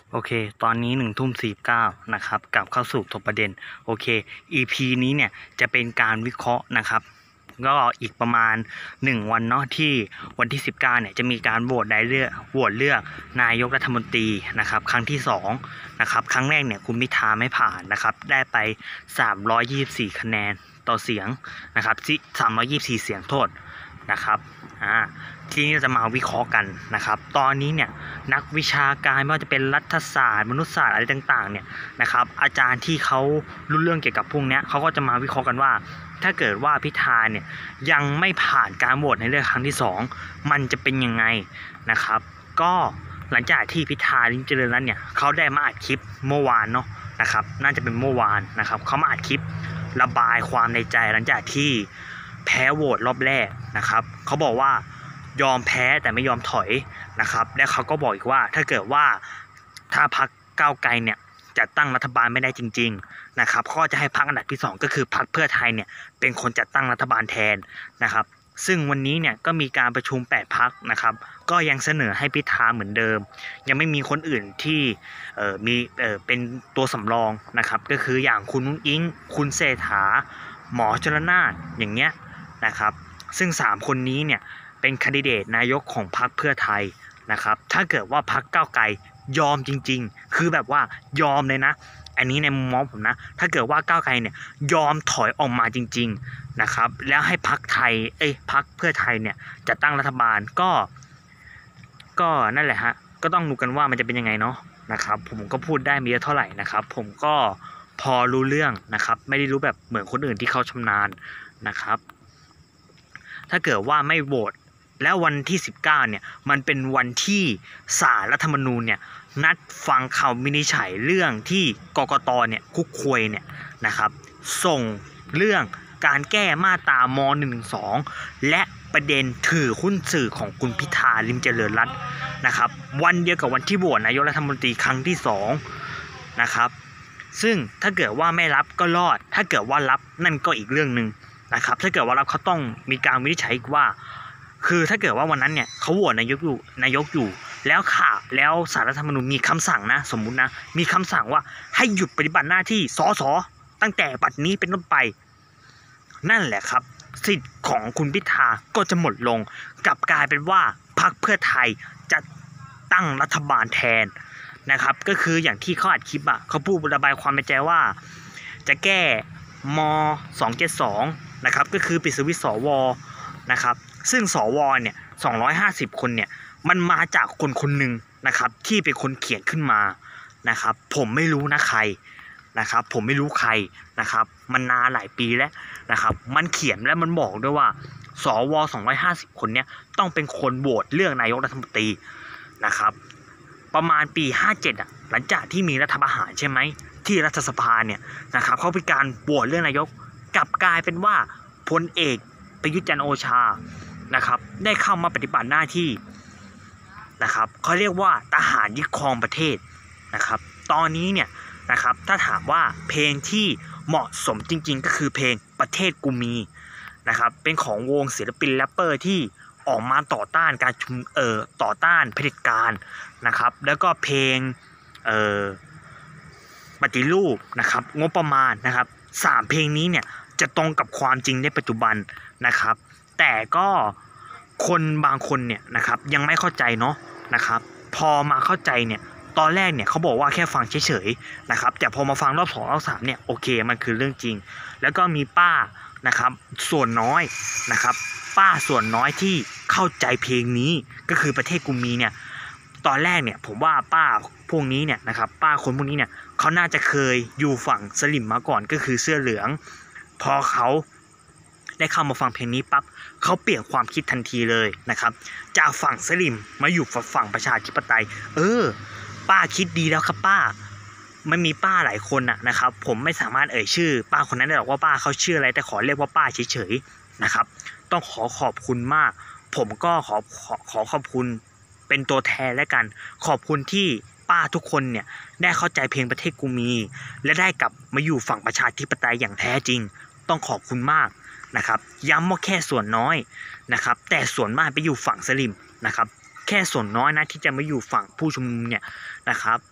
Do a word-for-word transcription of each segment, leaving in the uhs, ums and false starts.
โอเค ตอนนี้หนึ่งทุ่มสี่เก้านะครับกลับเข้าสู่ทบประเด็นโอเค อี พี นี้เนี่ยจะเป็นการวิเคราะห์นะครับก็อีกประมาณหนึ่งวันเนาะที่วันที่สิบเก้าเนี่ยจะมีการโหวตได้เลือกโหวตเลือกนายกรัฐมนตรีนะครับครั้งที่สองนะครับครั้งแรกเนี่ยคุณพิธาไม่ผ่านนะครับได้ไปสามร้อยยี่สิบสี่คะแนนต่อเสียงนะครับสามร้อยยี่สิบสี่เสียงโทษนะครับอ่าทีนี้เราจะมาวิเคราะห์กันนะครับตอนนี้เนี่ยนักวิชาการไม่ว่าจะเป็นรัฐศาสตร์มนุษยศาสตร์อะไรต่างๆเนี่ยนะครับอาจารย์ที่เขารู้เรื่องเกี่ยวกับพวกนี้เขาก็จะมาวิเคราะห์กันว่าถ้าเกิดว่าพิธาเนี่ยยังไม่ผ่านการโหวตในเลือกครั้งที่สองมันจะเป็นยังไงนะครับก็หลังจากที่พิธาลิ้มเจริญรัตน์เนี่ยเขาได้มาอัดคลิปเมื่อวานเนาะนะครับน่าจะเป็นเมื่อวานนะครับเขามาอัดคลิประบายความในใจหลังจากที่แพ้โหวตรอบแรกนะครับเขาบอกว่ายอมแพ้แต่ไม่ยอมถอยนะครับและเขาก็บอกอีกว่าถ้าเกิดว่าถ้าพรรคก้าวไกลเนี่ยจัดตั้งรัฐบาลไม่ได้จริงๆนะครับเขาจะให้พรรคอันดับที่สองก็คือพรรคเพื่อไทยเนี่ยเป็นคนจัดตั้งรัฐบาลแทนนะครับซึ่งวันนี้เนี่ยก็มีการประชุมแปดพรรคนะครับก็ยังเสนอให้พิธาเหมือนเดิมยังไม่มีคนอื่นที่เอ่อมีเอ่อเป็นตัวสำรองนะครับก็คืออย่างคุณนุ้งอิงคุณเศรษฐาหมอชลนานอย่างเงี้ยนะครับซึ่งสามคนนี้เนี่ยเป็นแคนดิเดตนายกของพรรคเพื่อไทยนะครับถ้าเกิดว่าพรรคก้าวไกลยอมจริงๆคือแบบว่ายอมเลยนะอันนี้ในมุมมองผมนะถ้าเกิดว่าก้าวไกลเนี่ยยอมถอยออกมาจริงๆนะครับแล้วให้พรรคไทยเอ้ยพรรคเพื่อไทยเนี่ยจะตั้งรัฐบาลก็ก็นั่นแหละฮะก็ต้องดูกันว่ามันจะเป็นยังไงเนาะนะครับผมก็พูดได้ไม่เยอะเท่าไหร่นะครับผมก็พอรู้เรื่องนะครับไม่ได้รู้แบบเหมือนคนอื่นที่เขาชำนาญนะครับถ้าเกิดว่าไม่โหวตแล้ววันที่สิบเก้าเนี่ยมันเป็นวันที่ศาลรัฐธรรมนูญเนี่ยนัดฟังคำวินิจฉัยเรื่องที่กกตเนี่ยคุกควยเนี่ยนะครับส่งเรื่องการแก้มาตรามหนึ่งหนึ่งสองและประเด็นถือหุ้นสื่อของคุณพิธาลิ้มเจริญรัตน์นะครับวันเดียวกับวันที่โหวตนายกรัฐมนตรีครั้งที่สองนะครับซึ่งถ้าเกิดว่าไม่รับก็รอดถ้าเกิดว่ารับนั่นก็อีกเรื่องนึงนะครับถ้าเกิดว่ารับเขาต้องมีการวินิจฉัยอีกว่าคือถ้าเกิดว่าวันนั้นเนี่ยเขาโหวตนายกอยู่นายกอยู่แล้วข่าวแล้วศาลรัฐธรรมนูญมีคำสั่งนะสมมุตินะมีคำสั่งว่าให้หยุดปฏิบัติหน้าที่สสตั้งแต่บัดนี้เป็นต้นไปนั่นแหละครับสิทธิ์ของคุณพิธาก็จะหมดลงกลับกลายเป็นว่าพรรคเพื่อไทยจะตั้งรัฐบาลแทนนะครับก็คืออย่างที่เขาอัดคลิปอ่ะเขาพูดระบายความในใจว่าจะแก้มสองเจ็ดสองนะครับก็คือปิดสวิตช์สวนะครับซึ่งสวเนี่ยสองร้อยห้าสิบคนเนี่ยมันมาจากคนคนหนึ่งนะครับที่เป็นคนเขียนขึ้นมานะครับผมไม่รู้นะใครนะครับผมไม่รู้ใครนะครับมันนานหลายปีแล้วนะครับมันเขียนและมันบอกด้วยว่าสวสองร้อยห้าสิบคนเนี่ยต้องเป็นคนโหวตเลือกนายกรัฐมนตรีนะครับประมาณปีห้าเจ็ดอ่ะหลังจากที่มีรัฐประหารใช่ไหมที่รัฐสภาเนี่ยนะครับเขาเป็นการโหวตเลือกนายกกลับกลายเป็นว่าพลเอกประยุทธ์จันทร์โอชานะครับได้เข้ามาปฏิบัติหน้าที่นะครับเขาเรียกว่าทหารยึดครองประเทศนะครับตอนนี้เนี่ยนะครับถ้าถามว่าเพลงที่เหมาะสมจริงๆก็คือเพลงประเทศกูมีนะครับเป็นของวงศิลปินแรปเปอร์ที่ออกมาต่อต้านการชุมเอ่อต่อต้านเผด็จการนะครับแล้วก็เพลงเอ่อปฏิรูปนะครับงบประมาณนะครับสามเพลงนี้เนี่ยจะตรงกับความจริงในปัจจุบันนะครับแต่ก็คนบางคนเนี่ยนะครับยังไม่เข้าใจเนาะนะครับพอมาเข้าใจเนี่ยตอนแรกเนี่ยเขาบอกว่าแค่ฟังเฉยๆนะครับแต่พอมาฟังรอบสองรอบสามเนี่ยโอเคมันคือเรื่องจริงแล้วก็มีป้านะครับส่วนน้อยนะครับป้าส่วนน้อยที่เข้าใจเพลงนี้ก็คือประเทศกูมีเนี่ยตอนแรกเนี่ยผมว่าป้าพวกนี้เนี่ยนะครับป้าคนพวกนี้เนี่ยเขาน่าจะเคยอยู่ฝั่งสลิมมาก่อนก็คือเสื้อเหลืองพอเขาได้เข้ามาฟังเพลงนี้ปั๊บเขาเปลี่ยนความคิดทันทีเลยนะครับจากฝั่งสลิมมาอยู่ฝั่งประชาธิปไตยเออป้าคิดดีแล้วครับป้าไม่มีป้าหลายคนน่ะนะครับผมไม่สามารถเอ่ยชื่อป้าคนนั้นได้หรอกว่าป้าเขาชื่ออะไรแต่ขอเรียกว่าป้าเฉยๆนะครับต้องขอขอบคุณมากผมก็ขอขอขอขอบคุณเป็นตัวแทนแล้วกันขอบคุณที่ป้าทุกคนเนี่ยได้เข้าใจเพลงประเทศกูมีและได้กลับมาอยู่ฝั่งประชาธิปไตยอย่างแท้จริงต้องขอบคุณมากนะครับย้ำว่าแค่ส่วนน้อยนะครับแต่ส่วนมากไปอยู่ฝั่งสลิมนะครับแค่ส่วนน้อยนะที่จะมาอยู่ฝั่งผู้ชุมนุมเนี่ยนะครับ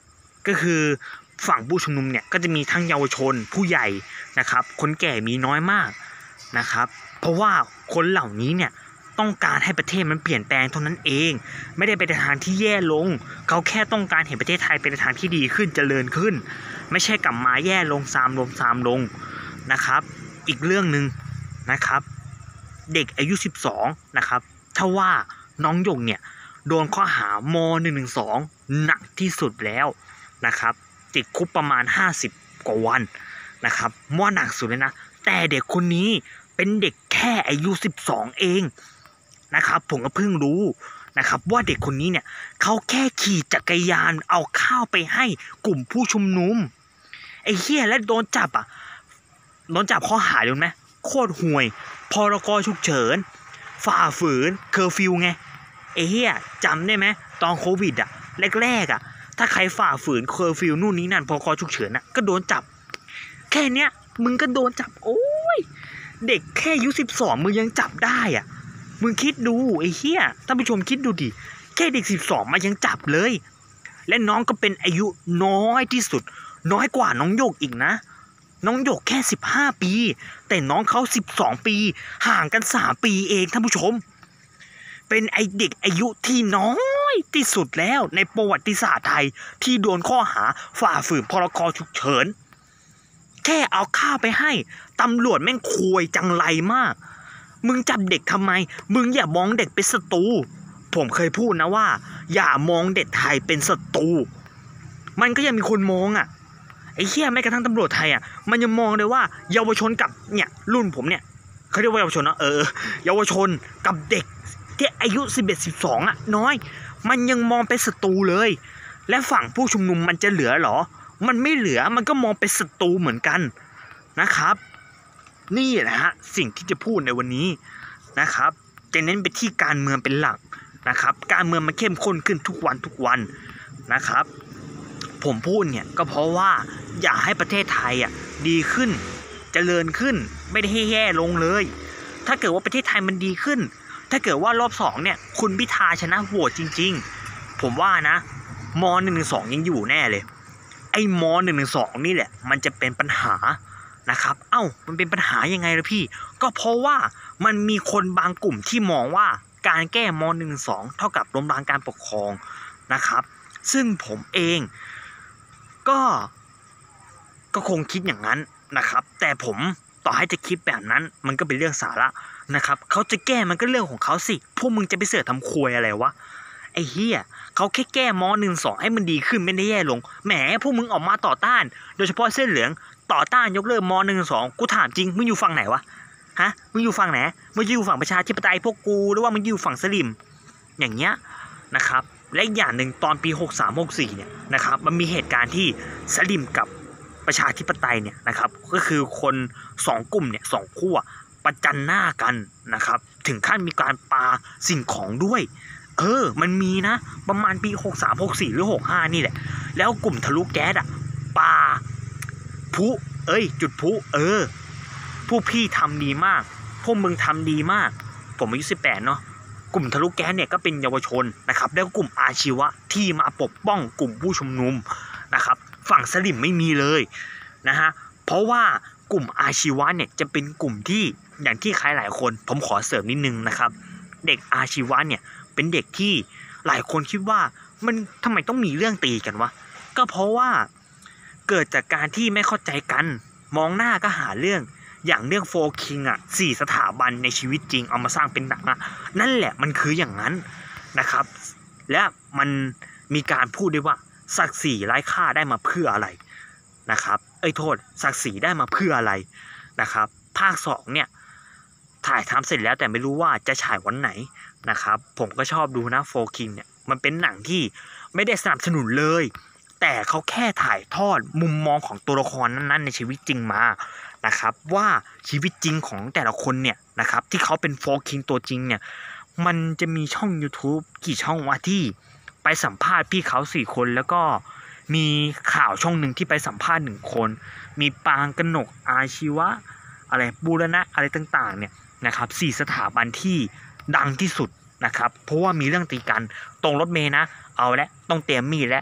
ก็คือฝั่งผู้ชุมนุมเนี่ยก็จะมีทั้งเยาวชนผู้ใหญ่นะครับคนแก่มีน้อยมากนะครับเพราะว่าคนเหล่านี้เนี่ยต้องการให้ประเทศมันเปลี่ยนแปลงเท่านั้นเองไม่ได้ไปในทางที่แย่ลงเขาแค่ต้องการเห็นประเทศไทยเป็นทางที่ดีขึ้นเจริญขึ้นไม่ใช่กลับมาแย่ลงซามลงซามลงนะครับอีกเรื่องหนึ่งนะครับเด็กอายุสิบสองนะครับถ้าว่าน้องหยกเนี่ยโดนข้อหามหนึ่งหนึ่งสองหนักที่สุดแล้วนะครับติดคุกประมาณห้าสิบกว่าวันนะครับมั่วหนักสุดเลยนะแต่เด็กคนนี้เป็นเด็กแค่อายุสิบสองเองนะครับผมก็เพิ่งรู้นะครับว่าเด็กคนนี้เนี่ยเขาแค่ขี่จักรยานเอาข้าวไปให้กลุ่มผู้ชุมนุมไอ้เหี้ยและโดนจับอ่ะโดนจับข้อหาเลยไหมโคตรห่วยพรกฉุกเฉินฝ่าฝืนเคอร์ฟิวไงไอ้เหี้ยจำได้ไหมตอนโควิดอ่ะแรกๆอ่ะถ้าใครฝ่าฝืนเคอร์ฟิวนู่นนี้นั่นพรกฉุกเฉินอ่ะก็โดนจับแค่เนี้ยมึงก็โดนจับโอ้ยเด็กแค่อายุสิบสองมึงยังจับได้อ่ะมึงคิดดูไอ้เหี้ยท่านผู้ชมคิดดูดิแค่เด็กสิบสองมายังจับเลยและน้องก็เป็นอายุน้อยที่สุดน้อยกว่าน้องโยกอีกนะน้องโยกแค่สิบห้าปีแต่น้องเขาสิบสองปีห่างกันสามปีเองท่านผู้ชมเป็นไอเด็กอายุที่น้อยที่สุดแล้วในประวัติศาสตร์ไทยที่โดนข้อหาฝ่าฝืนพรกฉุกเฉินแค่เอาข้าวไปให้ตำรวจแม่งควยจังไรมากมึงจับเด็กทำไมมึงอย่ามองเด็กเป็นศัตรูผมเคยพูดนะว่าอย่ามองเด็กไทยเป็นศัตรูมันก็ยังมีคนมองอ่ะไอ้เหี้ยแม้กระทั่งตำรวจไทยอ่ะมันยังมองเลยว่าเยาวชนกับเนี่ยรุ่นผมเนี่ยเขาเรียกว่าเยาวชนนะเออเยาวชนกับเด็กที่อายุสิบเอ็ด สิบสองอ่ะน้อยมันยังมองเป็นศัตรูเลยและฝั่งผู้ชุมนุมมันจะเหลือหรอมันไม่เหลือมันก็มองเป็นศัตรูเหมือนกันนะครับนี่แหละฮะสิ่งที่จะพูดในวันนี้นะครับจะเน้นไปที่การเมืองเป็นหลักนะครับการเมืองมันเข้มข้นขึ้นทุกวันทุกวันนะครับผมพูดเนี่ยก็เพราะว่าอยากให้ประเทศไทยอ่ะดีขึ้นเจริญขึ้นไม่ได้ให้แย่ลงเลยถ้าเกิดว่าประเทศไทยมันดีขึ้นถ้าเกิดว่ารอบสองเนี่ยคุณพิธาชนะโหวตจริงๆผมว่านะมหนึ่งหนึ่งสองยังอยู่แน่เลยไอ้มหนึ่งหนึ่งสองนี่แหละมันจะเป็นปัญหานะครับเอ้ามันเป็นปัญหายังไงล่ะพี่ก็เพราะว่ามันมีคนบางกลุ่มที่มองว่าการแก้มหนึ่งหนึ่งสองเท่ากับล้มล้างการปกครองนะครับซึ่งผมเองก็ก็คงคิดอย่างนั้นนะครับแต่ผมต่อให้จะคิดแบบนั้นมันก็เป็นเรื่องสาระนะครับเขาจะแก้มันก็เรื่องของเขาสิพวกมึงจะไปเสือกทำควยอะไรวะไอ้เหี้ยเขาแค่แก้มหนึ่งสองให้มันดีขึ้นไม่ได้แย่ลงแหมพวกมึงออกมาต่อต้านโดยเฉพาะเส้นเหลืองต่อต้านยกเลิกมหนึ่งสองกูถามจริงมึงอยู่ฝั่งไหนวะฮะมึงอยู่ฝั่งไหนมึงอยู่ฝั่งประชาธิปไตยพวกกูหรือว่ามึงอยู่ฝั่งสลิมอย่างเงี้ยนะครับและอีกอย่างหนึ่งตอนปีหกสาม หกสี่เนี่ยนะครับมันมีเหตุการณ์ที่สลิมกับประชาธิปไตยเนี่ยนะครับก็คือคนสองกลุ่มเนี่ยสองขั้วประจันหน้ากันนะครับถึงขั้นมีการปาสิ่งของด้วยเออมันมีนะประมาณปีหกสาม หกสี่หรือหกห้านี่แหละแล้วกลุ่มทะลุแก๊สอ่ะปาพุเอ้ยจุดพุเออผู้พี่ทำดีมากพวกมึงทำดีมากผมอายุสิบแปดเนาะกลุ่มทะลุแก๊สเนี่ยก็เป็นเยาวชนนะครับแล้วกลุ่มอาชีวะที่มาปกป้องกลุ่มผู้ชุมนุมนะครับฝั่งสลิมไม่มีเลยนะฮะเพราะว่ากลุ่มอาชีวะเนี่ยจะเป็นกลุ่มที่อย่างที่ใครหลายคนผมขอเสริมนิดนึงนะครับเด็กอาชีวะเนี่ยเป็นเด็กที่หลายคนคิดว่ามันทำไมต้องมีเรื่องตีกันวะก็เพราะว่าเกิดจากการที่ไม่เข้าใจกันมองหน้าก็หาเรื่องอย่างเรื่องโฟร์คิงอ่ะสี่สถาบันในชีวิตจริงเอามาสร้างเป็นหนังอ่ะนั่นแหละมันคืออย่างนั้นนะครับและมันมีการพูดด้วยว่าศักดิ์ศรีไร้ค่าได้มาเพื่ออะไรนะครับเอ้ยโทษศักดิ์ศรีได้มาเพื่ออะไรนะครับภาคสองเนี่ยถ่ายทำเสร็จแล้วแต่ไม่รู้ว่าจะฉายวันไหนนะครับผมก็ชอบดูนะโฟร์คิงเนี่ยมันเป็นหนังที่ไม่ได้สนับสนุนเลยแต่เขาแค่ถ่ายทอดมุมมองของตัวละครนั้นๆในชีวิตจริงมานะครับว่าชีวิตจริงของแต่ละคนเนี่ยนะครับที่เขาเป็นโฟร์คิงตัวจริงเนี่ยมันจะมีช่อง YouTube กี่ช่องวะที่ไปสัมภาษณ์พี่เขาสี่คนแล้วก็มีข่าวช่องหนึ่งที่ไปสัมภาษณ์หนึ่งคนมีปางกนกอาชีวะอะไรบูรณะอะไรต่างๆเนี่ยนะครับสี่สถาบันที่ดังที่สุดนะครับเพราะว่ามีเรื่องตีกันตรงรถเมล์นะเอาละต้องเตรียมมีดและ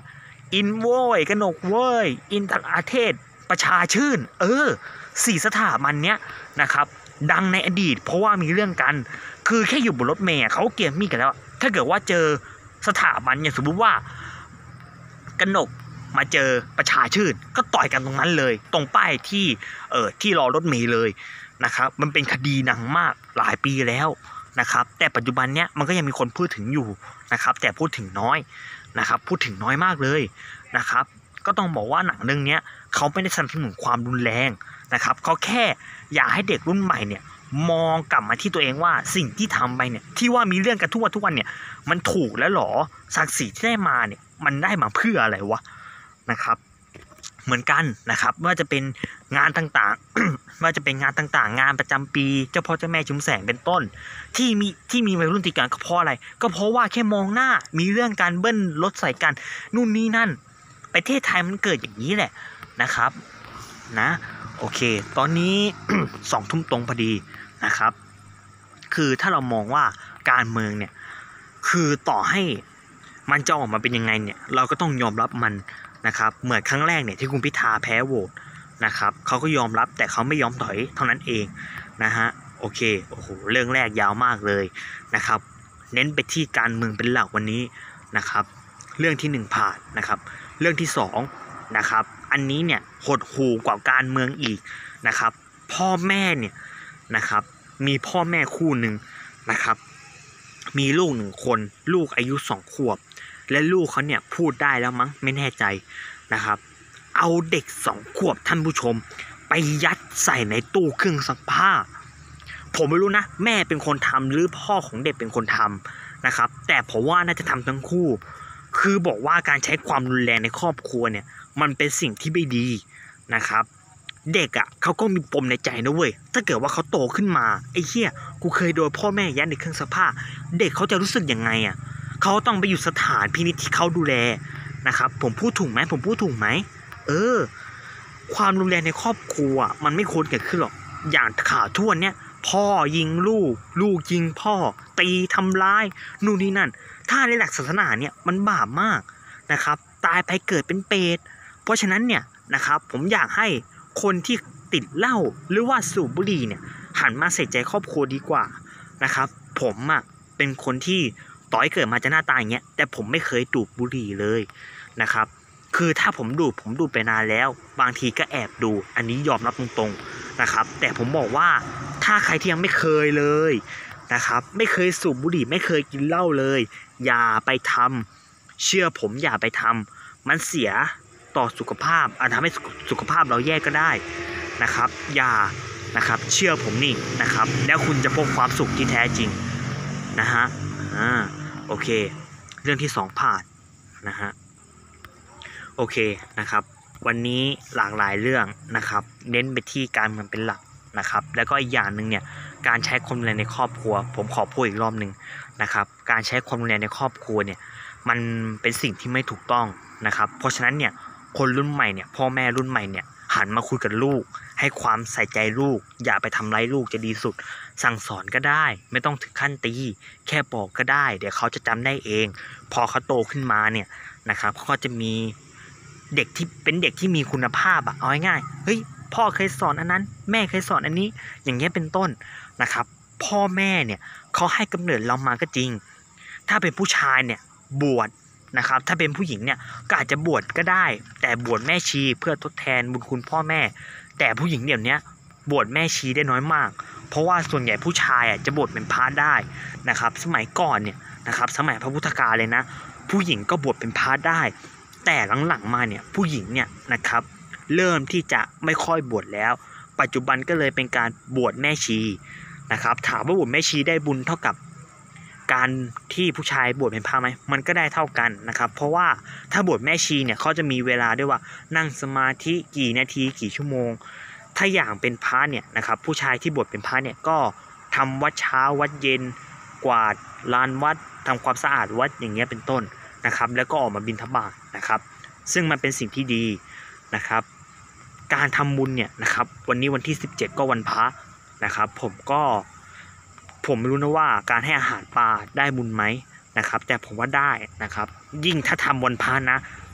อินโว้ยกนกเว้ยอินทราเทศประชาชื่นเออสี่สถาบันเนี้ยนะครับดังในอดีตเพราะว่ามีเรื่องกันคือแค่อยู่บนรถเมล์เขาเกมมีกันแล้วถ้าเกิดว่าเจอสถาบันอย่างสมมติว่ากนกมาเจอประชาชื่นก็ต่อยกันตรงนั้นเลยตรงป้ายที่เออที่รอรถเมล์เลยนะครับมันเป็นคดีดังมากหลายปีแล้วนะครับแต่ปัจจุบันเนี้ยมันก็ยังมีคนพูดถึงอยู่นะครับแต่พูดถึงน้อยนะครับพูดถึงน้อยมากเลยนะครับก็ต้องบอกว่าหนังเรื่องนี้เขาไม่ได้สนับสนุนความรุนแรงนะครับเขาแค่อยากให้เด็กรุ่นใหม่เนี่ยมองกลับมาที่ตัวเองว่าสิ่งที่ทำไปเนี่ยที่ว่ามีเรื่องกันทุกวันทุกวันเนี่ยมันถูกแล้วหรอศักดิ์ศรีที่ได้มาเนี่ยมันได้มาเพื่ออะไรวะนะครับเหมือนกันนะครับว่าจะเป็นงานต่างๆ ว่าจะเป็นงานต่างๆงานประจำปีเจ้าพ่อเจ้าแม่ชุมแสงเป็นต้นที่มีที่มีวัยรุ่นตีกันก็เพราะอะไรก็เพราะว่าแค่มองหน้ามีเรื่องการเบิ้ลรถใส่กันนู่นนี่นั่นประเทศไทยมันเกิดอย่างนี้แหละนะครับนะโอเคตอนนี้ สองทุ่มตรงพอดีนะครับคือถ้าเรามองว่าการเมืองเนี่ยคือต่อให้มันจะออกมาเป็นยังไงเนี่ยเราก็ต้องยอมรับมันนะครับเหมือนครั้งแรกเนี่ยที่คุณพิธาแพ้โหวตนะครับเขาก็ยอมรับแต่เขาไม่ยอมถอยเท่านั้นเองนะฮะโอเคโอ้โหเรื่องแรกยาวมากเลยนะครับเน้นไปที่การเมืองเป็นหลักวันนี้นะครับเรื่องที่หนึ่งผ่านนะครับเรื่องที่สองนะครับอันนี้เนี่ยหดหู่กว่าการเมืองอีกนะครับพ่อแม่เนี่ยนะครับมีพ่อแม่คู่หนึ่งนะครับมีลูกหนึ่งคนลูกอายุสองขวบและลูกเขาเนี่ยพูดได้แล้วมั้งไม่แน่ใจนะครับเอาเด็กสองขวบท่านผู้ชมไปยัดใส่ในตู้เครื่องซักผ้าผมไม่รู้นะแม่เป็นคนทำหรือพ่อของเด็กเป็นคนทำนะครับแต่ผมว่าน่าจะทำทั้งคู่คือบอกว่าการใช้ความรุนแรงในครอบครัวเนี่ยมันเป็นสิ่งที่ไม่ดีนะครับเด็กอ่ะเขาก็มีปมในใจนะเว้ยถ้าเกิดว่าเขาโตขึ้นมาไอ้เหี้ยกูเคยโดนพ่อแม่ยัดในเครื่องซักผ้าเด็กเขาจะรู้สึกยังไงอ่ะเขาต้องไปอยู่สถานพินิจที่เขาดูแลนะครับผมพูดถูกไหมผมพูดถูกไหมเออความรุนแรงในครอบครัวมันไม่ควรเกิดขึ้นหรอกอย่างข่าวทั่วเนี้ยพ่อยิงลูกลูกยิงพ่อตีทำร้ายนู่นนี่นั่นถ้าในหลักศาสนาเนี่ยมันบาปมากนะครับตายไปเกิดเป็นเปรตเพราะฉะนั้นเนี่ยนะครับผมอยากให้คนที่ติดเหล้าหรือว่าสูบบุหรี่เนี่ยหันมาใส่ใจครอบครัวดีกว่านะครับผมอ่ะเป็นคนที่ต่อให้เกิดมาจะหน้าตาอย่างเงี้ยแต่ผมไม่เคยดูดบุหรี่เลยนะครับคือถ้าผมดูดผมดูดไปนานแล้วบางทีก็แอบดูอันนี้ยอมรับตรงๆนะครับแต่ผมบอกว่าถ้าใครที่ยังไม่เคยเลยนะครับไม่เคยสูบบุหรี่ไม่เคยกินเหล้าเลยอย่าไปทำเชื่อผมอย่าไปทำมันเสียต่อสุขภาพอาจทำให้สุขภาพเราแย่ก็ได้นะครับอย่านะครับเชื่อผมนี่นะครับแล้วคุณจะพบความสุขที่แท้จริงนะฮะอ่าโอเคเรื่องที่สองผ่านนะฮะโอเคนะครับวันนี้หลากหลายเรื่องนะครับเน้นไปที่การเมืองเป็นหลักนะครับแล้วก็อีกอย่างหนึ่งเนี่ยการใช้ความรุนแรงในครอบครัวผมขอพูดอีกรอบหนึ่งนะครับการใช้ความรุนแรงในครอบครัวเนี่ยมันเป็นสิ่งที่ไม่ถูกต้องนะครับเพราะฉะนั้นเนี่ยคนรุ่นใหม่เนี่ยพ่อแม่รุ่นใหม่เนี่ยหันมาคุยกับลูกให้ความใส่ใจลูกอย่าไปทำร้ายลูกจะดีสุดสั่งสอนก็ได้ไม่ต้องถึงขั้นตีแค่บอกก็ได้เดี๋ยวเขาจะจำได้เองพอเขาโตขึ้นมาเนี่ยนะครับเขาก็จะมีเด็กที่เป็นเด็กที่มีคุณภาพอะเอาง่ายๆเฮ้ยพ่อเคยสอนอันนั้นแม่เคยสอนอันนี้อย่างเงี้ยเป็นต้นนะครับพ่อแม่เนี่ยเขาให้กำเนิดเรามาก็จริงถ้าเป็นผู้ชายเนี่ยบวชนะครับถ้าเป็นผู้หญิงเนี่ยก็อาจจะบวชก็ได้แต่บวชแม่ชีเพื่อทดแทนบุญคุณพ่อแม่แต่ผู้หญิงเดี๋ยวนี้บวชแม่ชีได้น้อยมากเพราะว่าส่วนใหญ่ผู้ชายอ่ะจะบวชเป็นพระได้นะครับสมัยก่อนเนี่ยนะครับสมัยพระพุทธกาลเลยนะผู้หญิงก็บวชเป็นพระได้แต่หลังๆมาเนี่ยผู้หญิงเนี่ยนะครับเริ่มที่จะไม่ค่อยบวชแล้วปัจจุบันก็เลยเป็นการบวชแม่ชีนะครับถามว่าบวชแม่ชีได้บุญเท่ากับการที่ผู้ชายบวชเป็นพระไหมมันก็ได้เท่ากันนะครับเพราะว่าถ้าบวชแม่ชีเนี่ยเขาจะมีเวลาด้วยว่านั่งสมาธิกี่นาทีกี่ชั่วโมงถ้าอย่างเป็นพระเนี่ยนะครับผู้ชายที่บวชเป็นพระเนี่ยก็ทำวัดเช้าวัดเย็นกวาดลานวัดทำความสะอาดวัดอย่างเงี้ยเป็นต้นนะครับแล้วก็ออกมาบิณฑบาตนะครับซึ่งมันเป็นสิ่งที่ดีนะครับการทำบุญเนี่ยนะครับวันนี้วันที่สิบเจ็ดก็วันพระนะครับผมก็ผมไม่รู้นะว่าการให้อาหารปลาได้บุญไหมนะครับแต่ผมว่าได้นะครับยิ่งถ้าทำวันพระนะ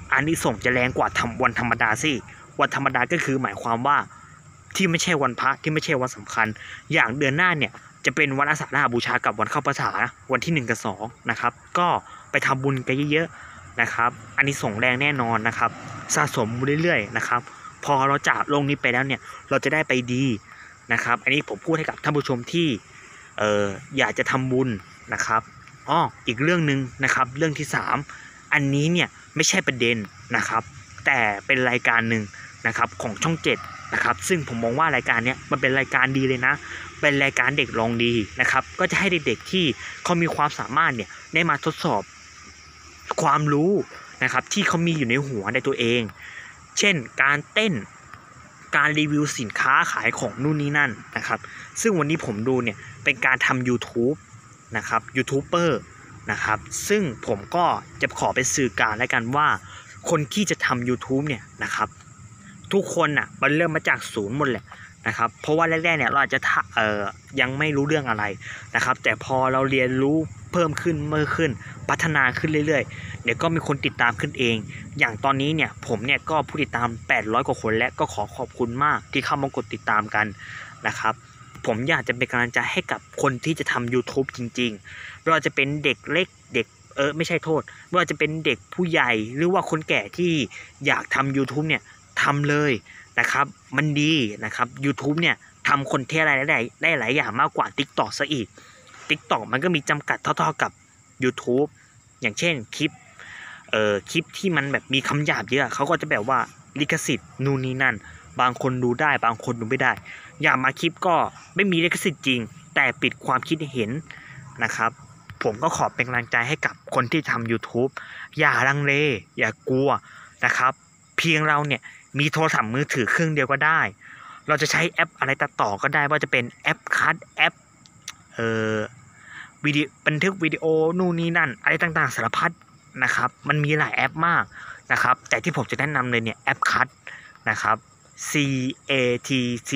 อานิสงส์จะแรงกว่าทำวันธรรมดาสิวันธรรมดาก็คือหมายความว่าที่ไม่ใช่วันพระที่ไม่ใช่วันสำคัญอย่างเดือนหน้าเนี่ยจะเป็นวันอาสาฬหบูชากับวันเข้าพรรษาวันที่หนึ่งกับสองนะครับก็ไปทำบุญกันเยอะๆนะครับอานิสงส์แรงแน่นอนนะครับสะสมเรื่อยๆนะครับพอเราจากโลกนี้ไปแล้วเนี่ยเราจะได้ไปดีนะครับอันนี้ผมพูดให้กับท่านผู้ชมที่เอ่ออยากจะทำบุญนะครับอ้ออีกเรื่องหนึ่งนะครับเรื่องที่สามอันนี้เนี่ยไม่ใช่ประเด็นนะครับแต่เป็นรายการหนึ่งนะครับของช่องเจ็ดนะครับซึ่งผมมองว่ารายการนี้มันเป็นรายการดีเลยนะเป็นรายการเด็กลองดีนะครับก็จะให้เด็กๆที่เขามีความสามารถเนี่ยได้มาทดสอบความรู้นะครับที่เขามีอยู่ในหัวในตัวเองเช่นการเต้นการรีวิวสินค้าขายของนู่นนี่นั่นนะครับซึ่งวันนี้ผมดูเนี่ยเป็นการทำ YouTube นะครับยูทูบเบอร์นะครับซึ่งผมก็จะขอเป็นสื่อกลางแล้วกันว่าคนที่จะทำ YouTube เนี่ยนะครับทุกคนอ่ะมันเริ่มมาจากศูนย์หมดแหละนะครับเพราะว่าแรกๆเนี่ยเราอาจจะเอ่อยังไม่รู้เรื่องอะไรนะครับแต่พอเราเรียนรู้เพิ่มขึ้นเมื่อขึ้นพัฒนาขึ้นเรื่อยๆเดี๋ยวก็มีคนติดตามขึ้นเองอย่างตอนนี้เนี่ยผมเนี่ยก็ผู้ติดตามแปดร้อยกว่าคนและก็ขอขอบคุณมากที่เข้ามากดติดตามกันนะครับผมอยากจะเป็นกำลังใจให้กับคนที่จะทำ YouTube จริงๆไม่ว่าจะเป็นเด็กเล็กเด็กเออไม่ใช่โทษไม่ว่าจะเป็นเด็กผู้ใหญ่หรือว่าคนแก่ที่อยากทำ YouTube เนี่ยทำเลยนะครับมันดีนะครับ YouTube เนี่ยทำคอนเทนต์อะไรได้ได้หลายอย่างมากกว่า TikTok ซะอีก TikTok มันก็มีจำกัดเท่าๆกับ YouTube อย่างเช่นคลิปเอ่อคลิปที่มันแบบมีคำหยาบเยอะเขาก็จะแบบว่าลิขสิทธิ์นู่นนี่นั่นบางคนดูได้บางคนดูไม่ได้อย่างมาคลิปก็ไม่มีลิขสิทธิ์จริงแต่ปิดความคิดเห็นนะครับผมก็ขอเป็นกำลังใจให้กับคนที่ทำ YouTube อย่าลังเลอย่ากลัวนะครับเพียงเราเนี่ยมีโทรศัพท์มือถือเครื่องเดียวก็ได้เราจะใช้แอปอะไรตัดต่อก็ได้ว่าจะเป็นแอปคัทแอปเอ่อวิดีโอบันทึกวิดีโอนู่นนี่นั่นอะไรต่างๆสารพัดนะครับมันมีหลายแอปมากนะครับแต่ที่ผมจะแนะนำเลยเนี่ยแอปคัทนะครับ C A T C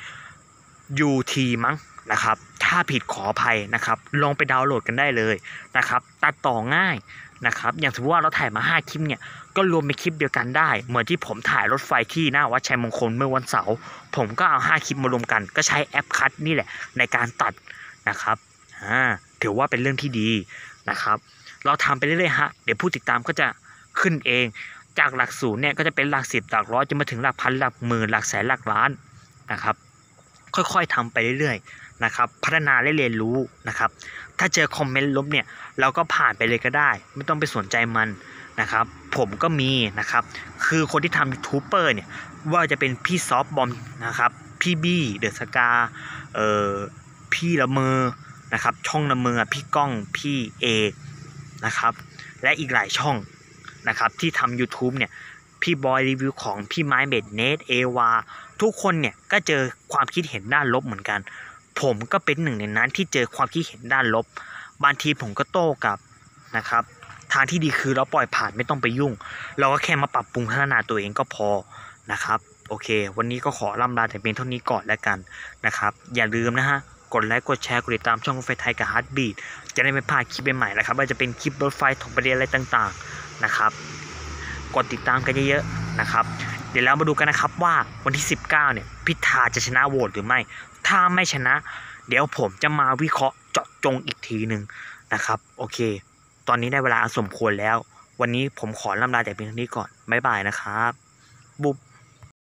U T มั้งนะครับถ้าผิดขออภัยนะครับลองไปดาวน์โหลดกันได้เลยนะครับตัดต่อง่ายนะครับอย่างสมมติว่าเราถ่ายมาห้าคลิปเนี่ยก็รวมเป็นคลิปเดียวกันได้เหมือนที่ผมถ่ายรถไฟที่หน้าวัดชัยมงคลเมื่อวันเสาร์ผมก็เอาห้าคลิปมารวมกันก็ใช้แอปคัทนี่แหละในการตัดนะครับอ่าถือว่าเป็นเรื่องที่ดีนะครับเราทำไปเรื่อยๆฮะเดี๋ยวผู้ติดตามก็จะขึ้นเองจากหลักศูนย์เนี่ยก็จะเป็นหลักสิบหลักร้อยจนมาถึงหลักพันหลักหมื่นหลักแสนหลักล้านนะครับค่อยๆทำไปเรื่อยๆนะครับพัฒนาและเรียนรู้นะครับถ้าเจอคอมเมนต์ลบเนี่ยเราก็ผ่านไปเลยก็ได้ไม่ต้องไปสนใจมันนะครับผมก็มีนะครับคือคนที่ทำยูทูบเบอร์เนี่ยว่าจะเป็นพี่ซอฟบอมนะครับพี่บี้เดอะสกาเอ่อพี่ละเมอนะครับช่องละเมอพี่ก้องพี่เอนะครับและอีกหลายช่องนะครับที่ทำ YouTube เนี่ยพี่บอยรีวิวของพี่ไม้เบดเนทเอวาทุกคนเนี่ยก็เจอความคิดเห็นด้านลบเหมือนกันผมก็เป็นหนึ่งในนั้นที่เจอความคิดเห็นด้านลบบางทีผมก็โต้กลับนะครับทางที่ดีคือเราปล่อยผ่านไม่ต้องไปยุ่งเราก็แค่มาปรับปรุงพัฒนาตัวเองก็พอนะครับโอเควันนี้ก็ขอล่ำลาแต่เพียงเท่านี้ก่อนแล้วกันนะครับอย่าลืมนะฮะกดไลค์กดแชร์กดติดตามช่องรถไฟไทยกับฮาร์ดบีทจะได้ไม่พลาดคลิปใหม่ๆนะครับว่าจะเป็นคลิปรถไฟถกประเด็นอะไรต่างๆนะครับกดติดตามกันเยอะๆนะครับเดี๋ยวเรามาดูกันนะครับว่าวันที่สิบเก้าเนี่ยพิธาจะชนะโหวตหรือไม่ถ้าไม่ชนะเดี๋ยวผมจะมาวิเคราะห์เจาะจงอีกทีหนึ่งนะครับโอเคตอนนี้ได้เวลาอันสมควรแล้ววันนี้ผมขอล่ำลาแต่เพียงเท่านี้ก่อนบ๊ายบายนะครับบุ๊บ